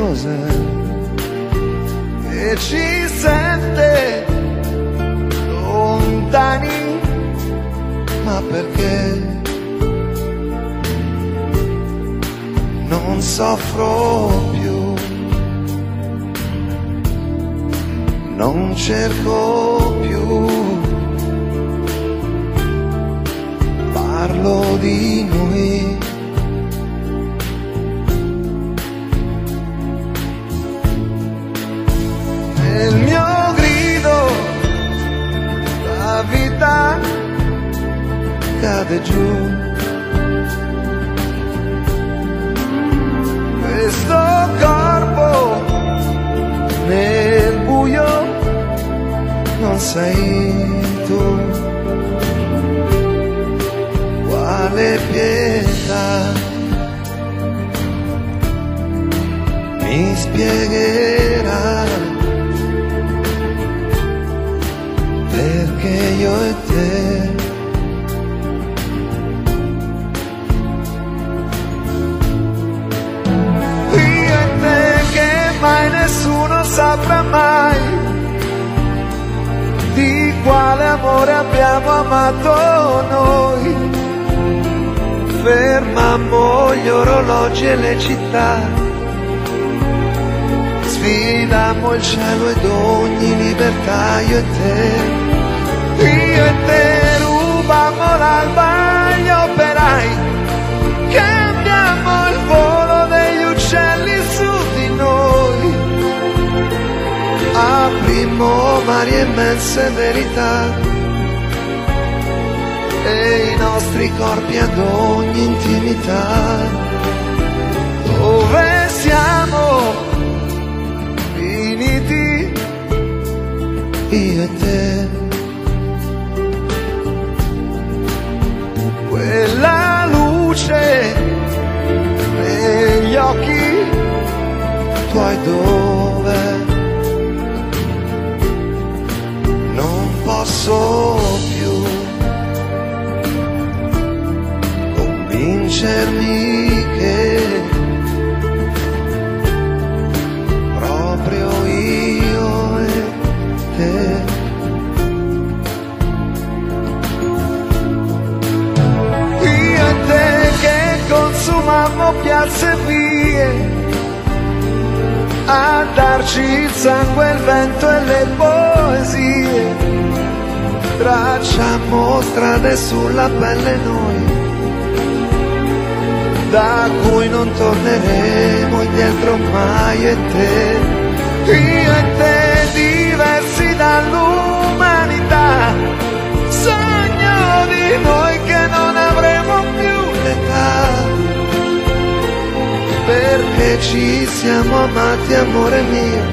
cos'è che ci sente lontani, ma perché non soffro più, non cerco più, parlo di noi. Nel mio grido la vita cade giù, questo corpo nel buio non sei tu. Quale pietà mi spiegherà perché io e te mai nessuno saprà mai di quale amore abbiamo amato noi. Fermammo gli orologi e le città, sfidammo il cielo ed ogni libertà, io e te rubammo l'alba agli operai, cambiammo il volo degli uccelli su di noi, aprimmo mari e immense verità e i nostri corpi ad ogni intimità. Dove siamo finiti io e te? Quella luce negli occhi tuoi dove non posso più convincermi che proprio io e te che consumavamo piazze e vie, a darci il sangue, il vento e le poesie, tracciammo strade sulla pelle noi, da cui non torneremo indietro mai, io e te diversi dall'umanità, sogno di noi che non avremo più l'età, perché ci siamo amati, amore mio,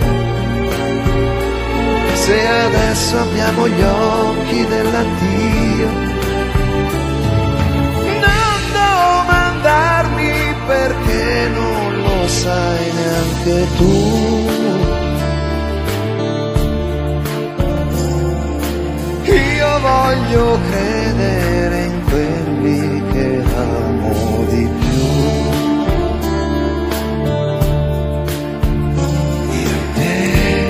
se adesso abbiamo gli occhi dell'addio. Perché non lo sai neanche tu. Io voglio credere in quelli che amo di più. Io e te.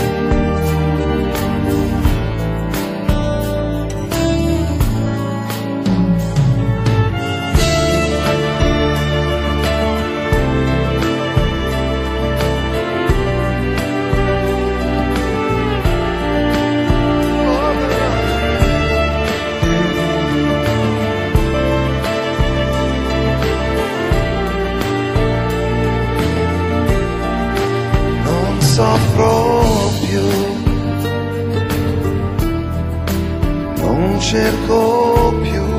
Soffro più, non cerco più,